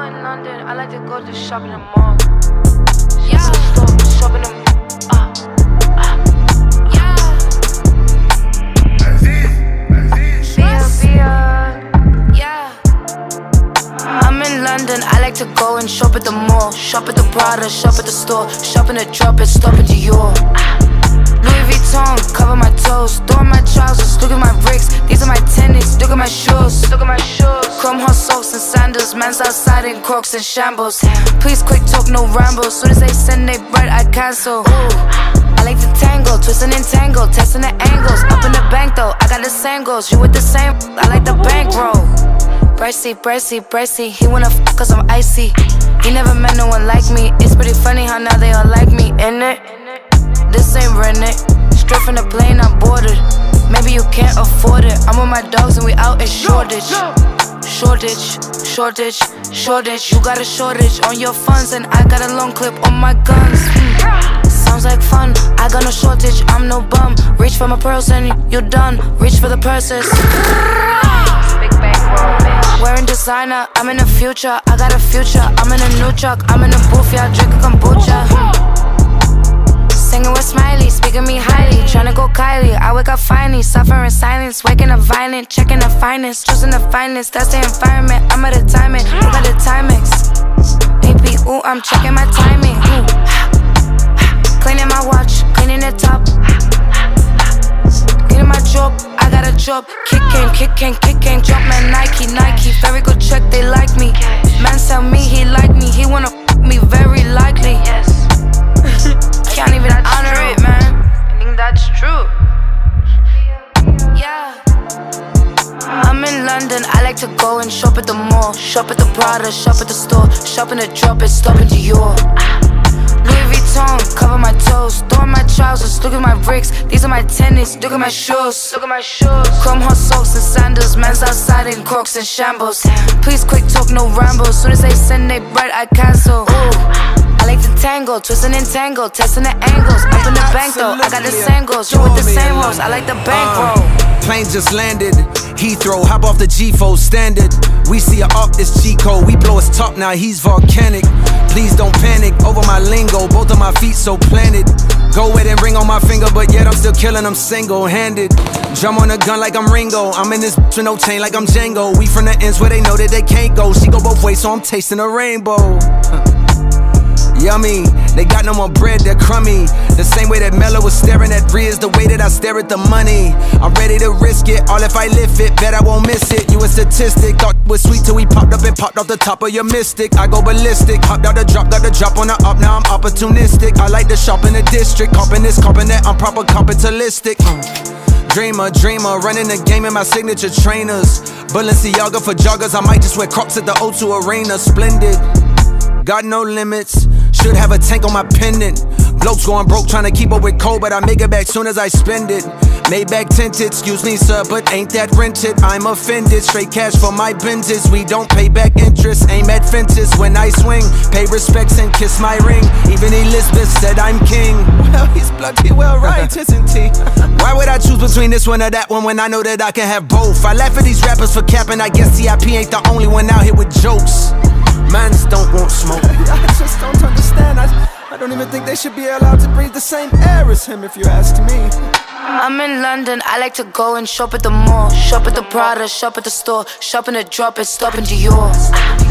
in London, I like to go to shop in the mall. Shop in the store, shop in the I'm in London, I like to go and shop at the mall. Shop at the Prada, shop at the store, shop in the drop and stop at Dior. Louis Vuitton, cover my toes, throw in my trousers, look at my bricks. These are my tennis, look at my shoes. Look at my shoes. Chrome hot socks and sandals, man's outside in Crocs and shambles. Please quick talk, no rambles. Soon as they send they bread, I cancel. I like to tangle, twist and entangle, testing the angles. Up in the bank though, I got the same goals. You with the same, I like the bankroll. Bracy, he wanna f cause I'm icy. He never met no one like me. It's pretty funny how now they all like me, innit? This ain't rented. Straight from the plane, I'm boarded. Maybe you can't afford it. I'm with my dogs and we out in Shoreditch. You got a shortage on your funds and I got a long clip on my guns. Sounds like fun, I got no shortage, I'm no bum. Reach for my pearls and you're done. Reach for the purses. Big bankroll, bitch. Wearing designer, I'm in the future. I got a future, I'm in a new truck. I'm in a booth, yeah, drinking kombucha. Singing with Smiley, speaking me highly. Tryna go Kylie, I wake up finally. Suffer in silence, waking up violent. Checking the finest, choosing the finest. That's the environment, I'm at a timing. Look at the Timex. AP, ooh, I'm checking my timing. Cleaning my watch, cleaning the top. Getting my job, I got a job. Kick game, drop man, Nike. Very good check, they like me. Man tell me he like me, he wanna f me very likely. Can't even honor it, man. I think that's true. Yeah. I'm in London, I like to go and shop at the mall. Shop at the Prada, shop at the store, shop in the drop and stop in Dior. Louis Vuitton, cover my toes, throw in my trousers, look at my bricks. These are my tennis, look at my shoes. Look at my shoes. Chrome hot socks and sandals, man's outside in Crocs and shambles. Please quick talk, no rambles. Soon as they send they bread, I cancel. I like to tangle, twist and entangle, testing the angles. Up in the bank though, I got the same goals. You with the same hoes, I like the bankroll. Plane just landed, Heathrow, hop off the G4 standard. We see her up, it's G-code, we blow his top, now he's volcanic. Please don't panic, over my lingo, both of my feet so planted. Go with and ring on my finger, but yet I'm still killing them single-handed. Drum on a gun like I'm Ringo, I'm in this with no chain like I'm Django. We from the ends where they know that they can't go. She go both ways, so I'm tasting a rainbow. Yummy, they got no more bread, they're crummy. The same way that Mello was staring at Riz, the way that I stare at the money. I'm ready to risk it, all if I lift it, bet I won't miss it. You a statistic, thought it was sweet till we popped up and popped off the top of your mystic. I go ballistic, hopped out the drop, got the drop on the up, now I'm opportunistic. I like to shop in the district, copping this, copping that, I'm proper capitalistic. Dreamer, running the game in my signature trainers. Balenciaga for joggers, I might just wear Crocs at the O2 Arena. Splendid, got no limits. Should have a tank on my pendant. Blokes going broke trying to keep up with cold, but I make it back soon as I spend it. Maybach tinted, excuse me sir, but ain't that rented? I'm offended, straight cash for my Benzes. We don't pay back interest, aim at fences when I swing. Pay respects and kiss my ring. Even Elizabeth said I'm king. Well, he's bloody well right, isn't he? Why would I choose between this one or that one when I know that I can have both? I laugh at these rappers for capping, I guess CIP ain't the only one out here with jokes. Mans don't want smoke. I just don't understand. I don't even think they should be allowed to breathe the same air as him, if you ask me. I'm in London, I like to go and shop at the mall. Shop at the Prada, shop at the store, shop in the drop and stop in Dior.